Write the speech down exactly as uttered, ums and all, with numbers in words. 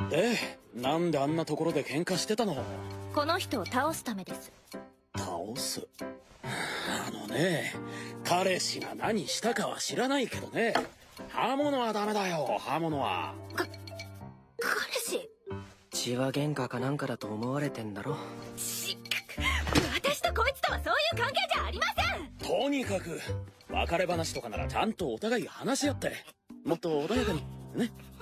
で、なんであんなところで喧嘩してたの？ この人を倒すためです。 倒す？あのね、彼氏が何したかは知らないけどね、刃物はダメだよ、刃物は。 か、彼氏？ 血は喧嘩かなんかだと思われてんだろ。 ちっ、私とこいつとはそういう関係じゃありません。 とにかく別れ話とかならちゃんとお互い話し合って、もっと穏やかにね。